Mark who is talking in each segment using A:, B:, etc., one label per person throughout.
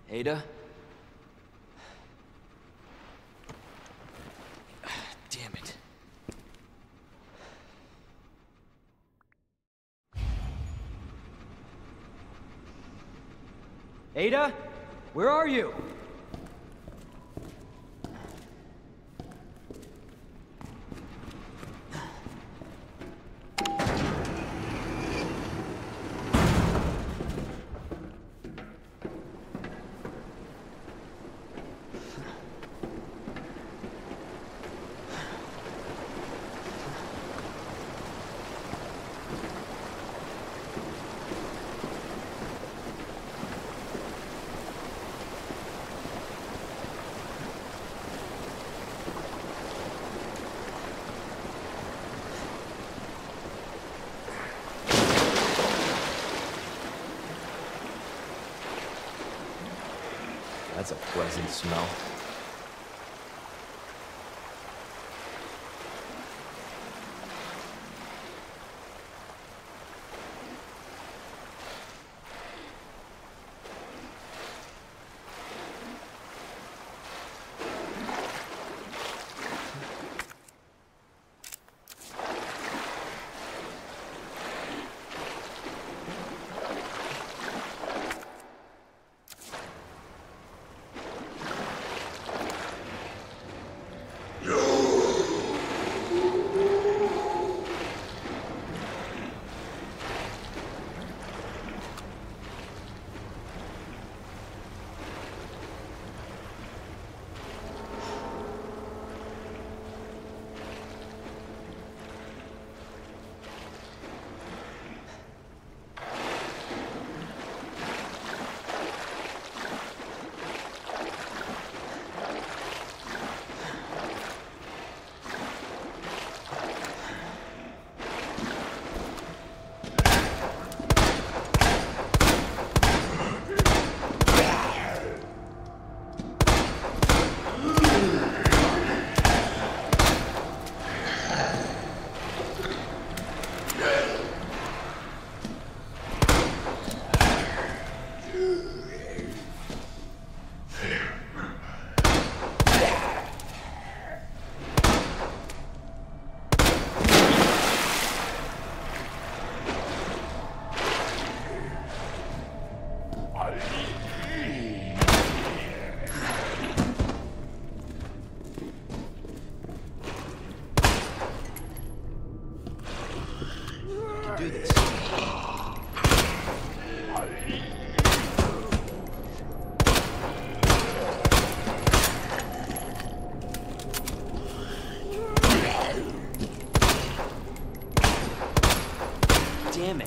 A: Ada? Damn it. Ada? Where are you? That's a pleasant smell. Do this. Damn it.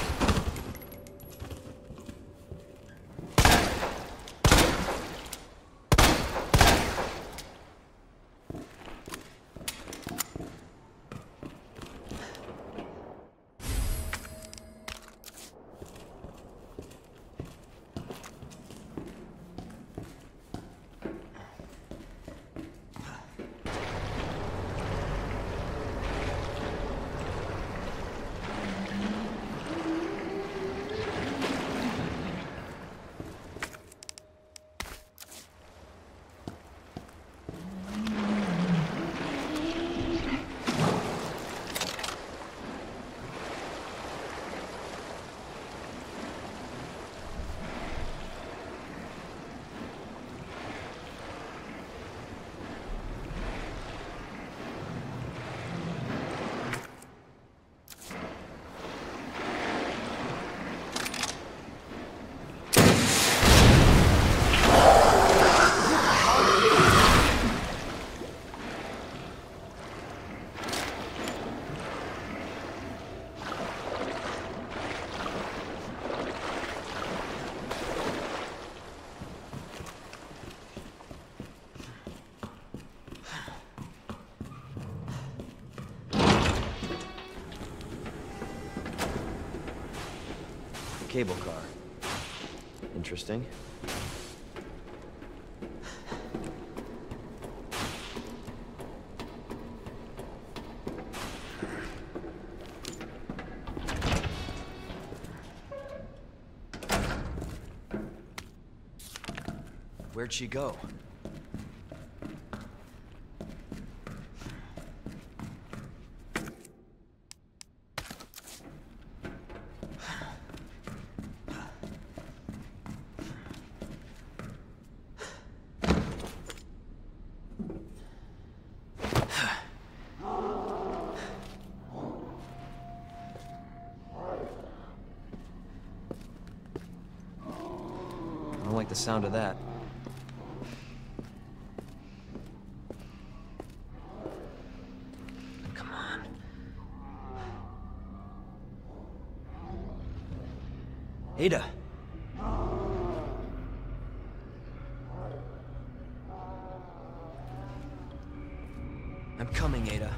A: Cable car. Interesting. Where'd she go? I don't like the sound of that. Come on. Ada! I'm coming, Ada.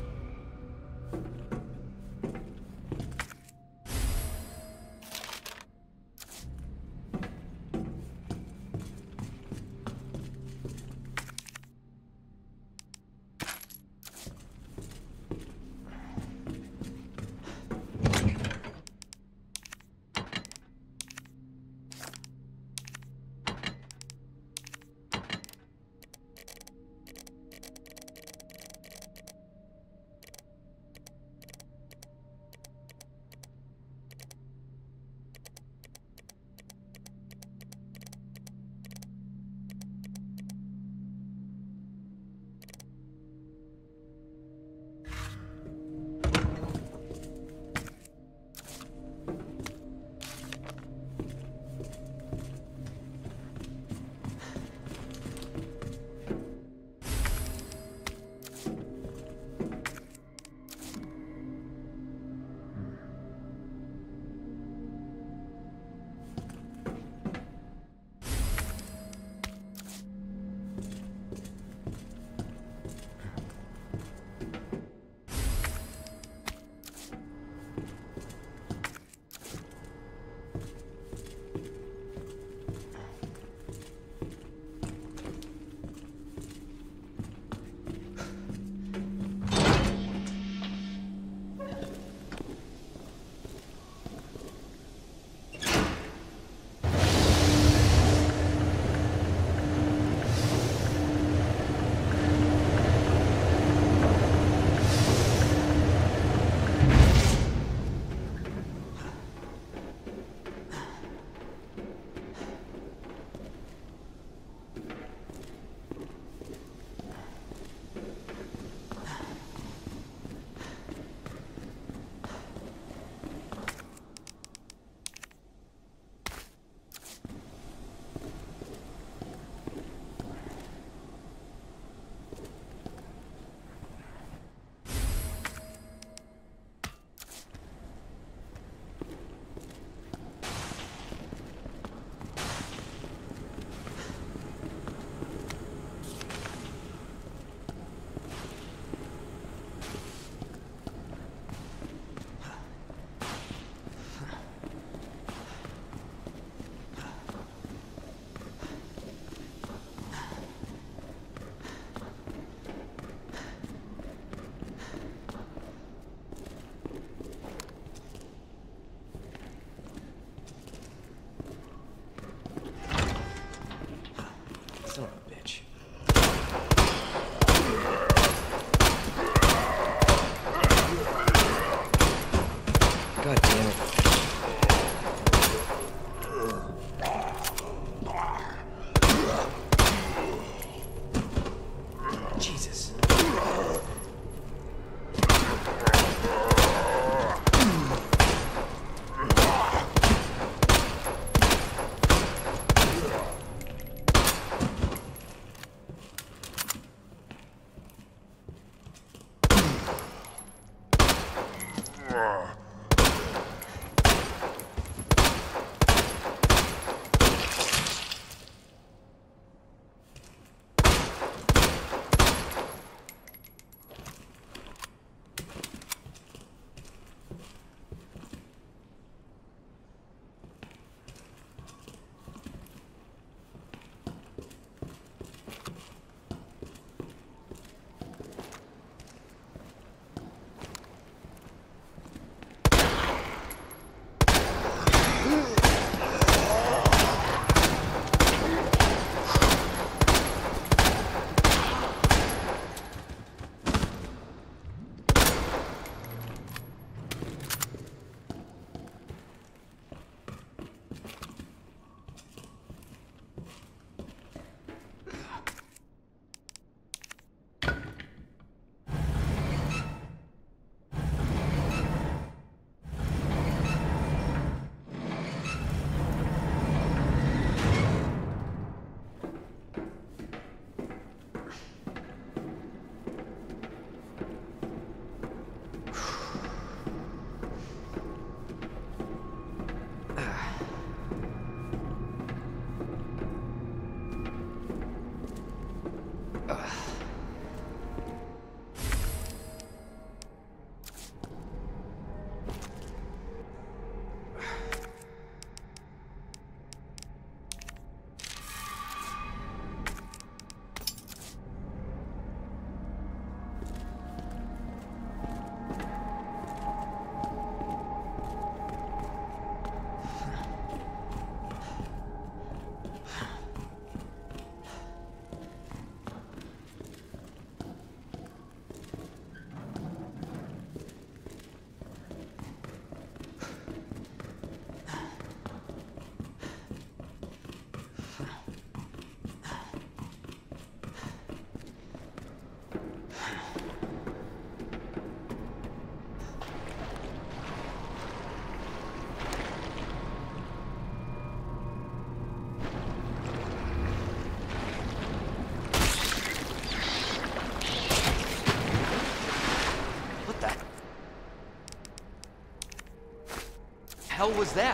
A: hell was that?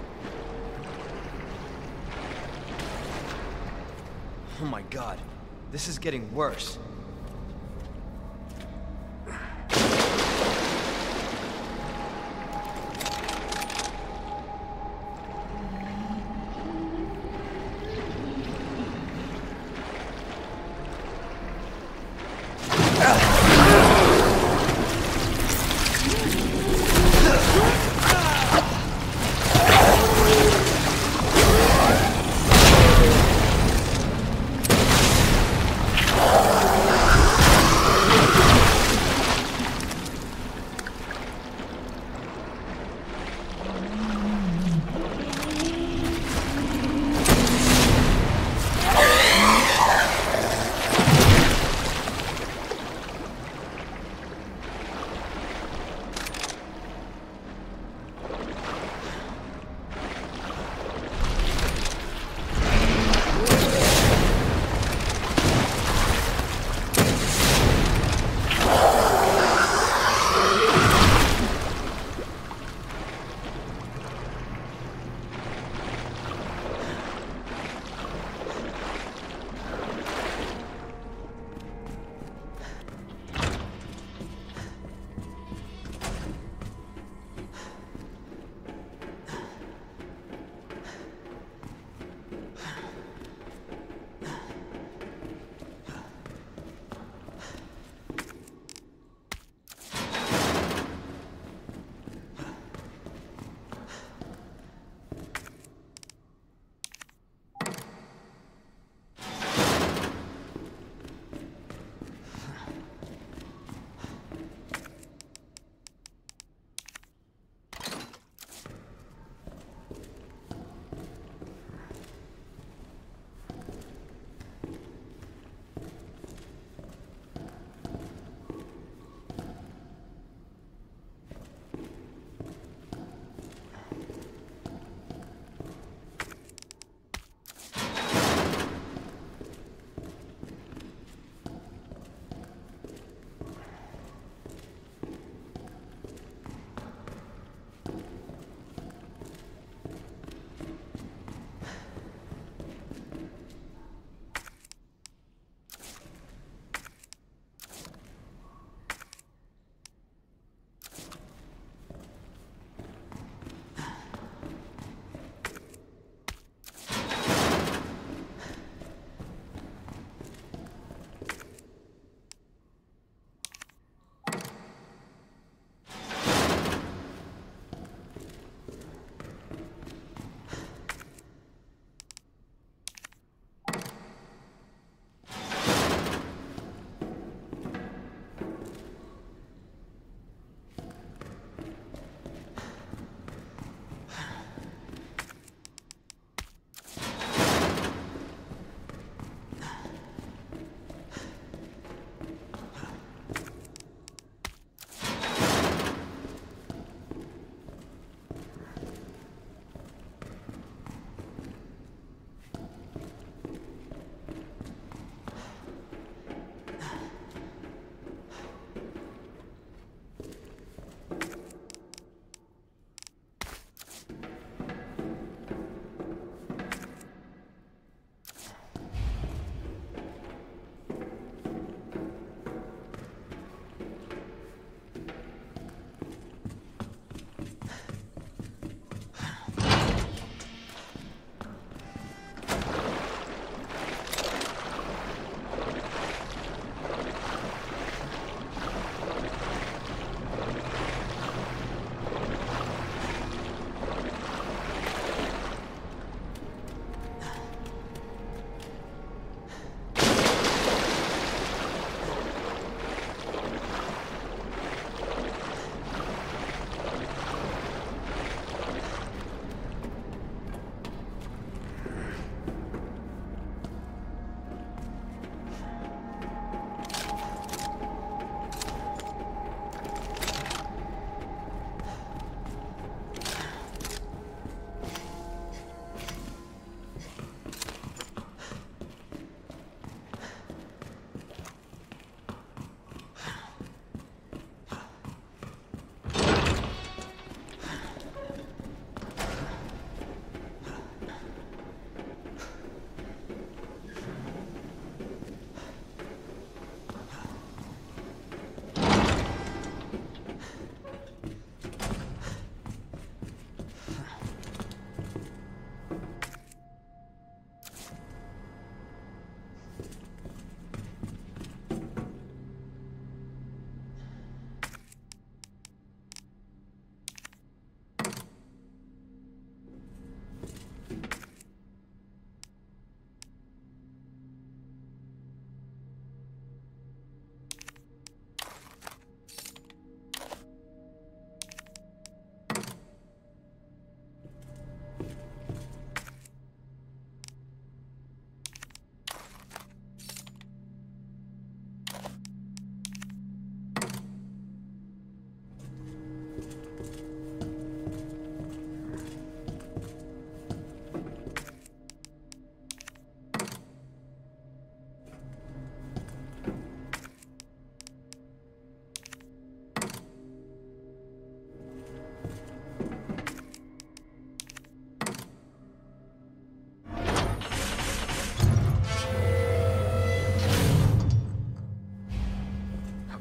A: Oh my god. This is getting worse.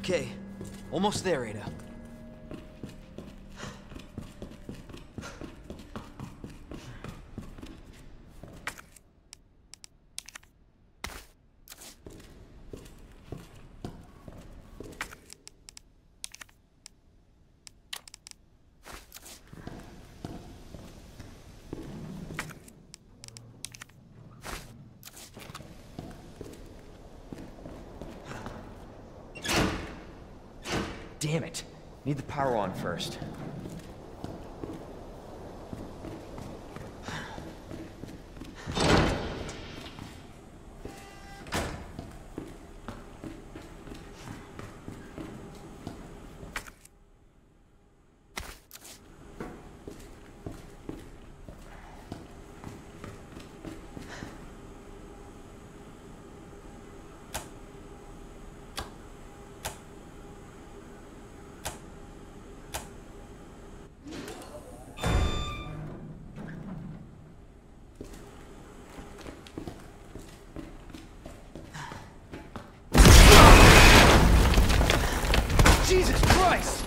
A: Okay, almost there, Ada. Damn it. Need the power on first. Jesus Christ!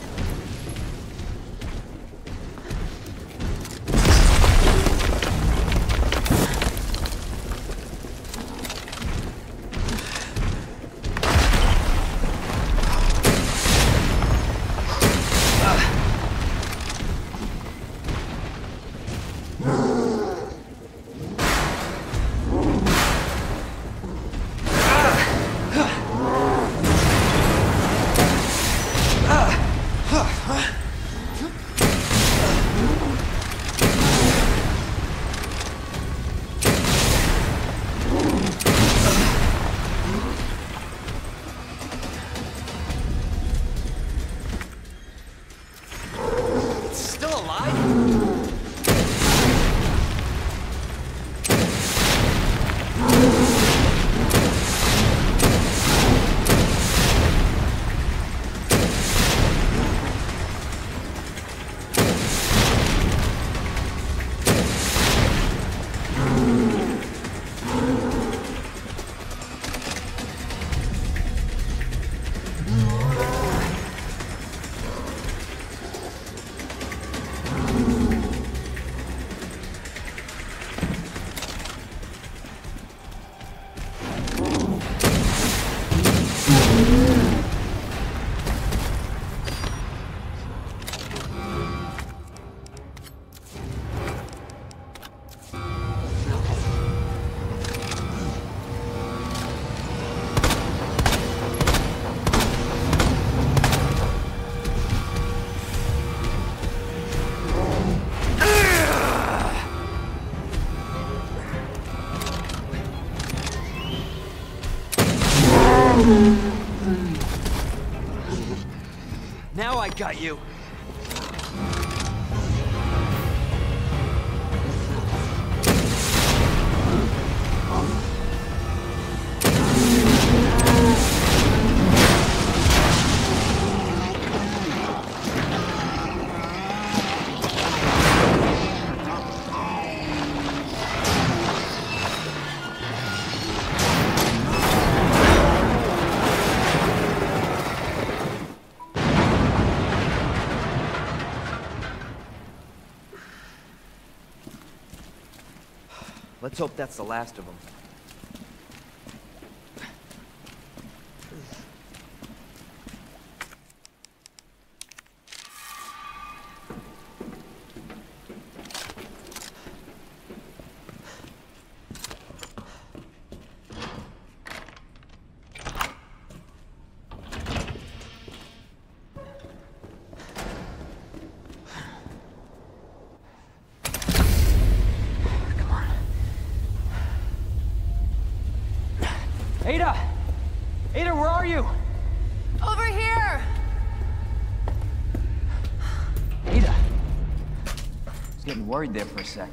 A: Now I got you. Let's hope that's the last of them. Ada! Ada, where are you?
B: Over here!
A: Ada! I was getting worried there for a sec.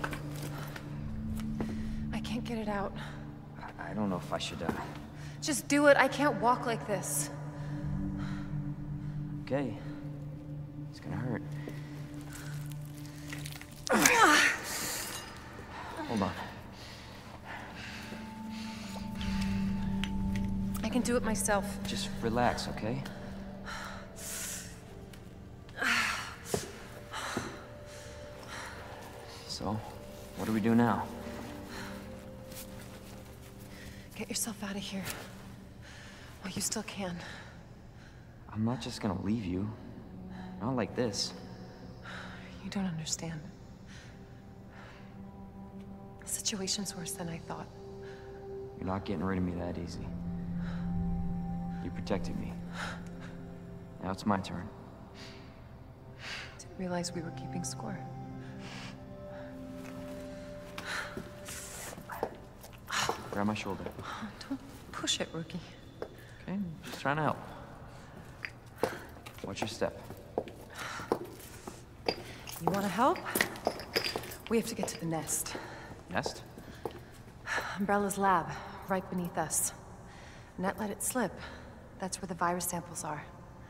B: I can't get it out.
A: I don't know if I should,
B: Just do it. I can't walk like this.
A: Okay. It's gonna hurt. Hold on.
B: I can do it myself.
A: Just relax, okay? What do we do now?
B: Get yourself out of here. While you still can.
A: I'm not just gonna leave you. Not like this.
B: You don't understand. The situation's worse than I thought.
A: You're not getting rid of me that easy. You protected me. Now it's my turn.
B: Didn't realize we were keeping score.
A: Grab my shoulder.
B: Don't push it, rookie.
A: Okay, just trying to help. Watch your step.
B: You want to help? We have to get to the nest.
A: Nest?
B: Umbrella's lab, right beneath us. Net let it slip. That's where the virus samples are.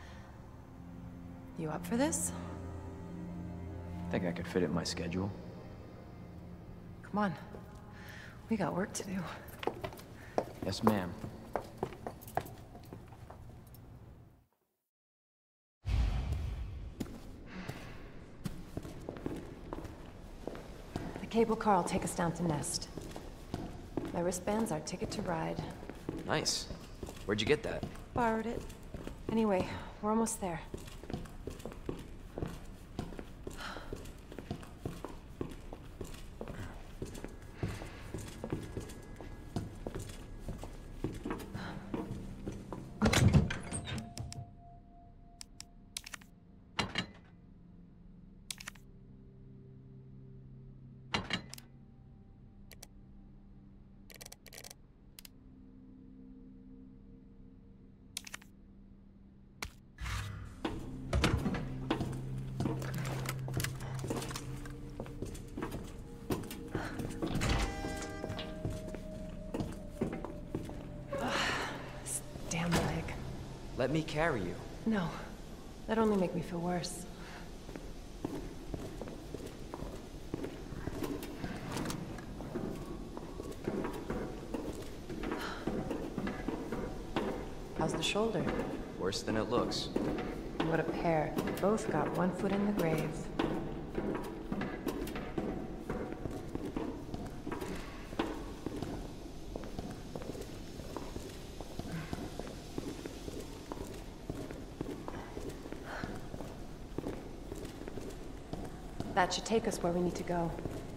B: You up for this?
A: Think I could fit it in my schedule.
B: Come on. We got work to do.
A: Yes, ma'am.
B: The cable car will take us down to Nest. My wristband's our ticket to ride.
A: Nice. Where'd you get that?
B: Borrowed it. Anyway, we're almost there. Damn leg.
A: Let me carry you.
B: No. That'd only make me feel worse. How's the shoulder?
A: Worse than it looks.
B: What a pair. Both got one foot in the grave. That should take us where we need to go.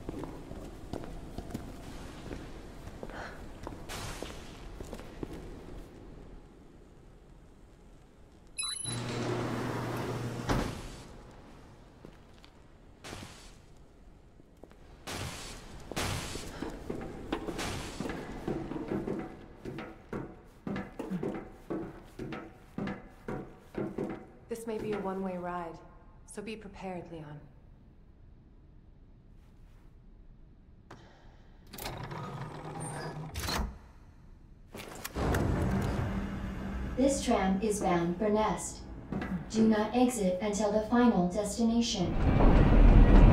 B: This may be a one-way ride, so be prepared, Leon.
C: This tram is bound for Nest. Do not exit until the final destination.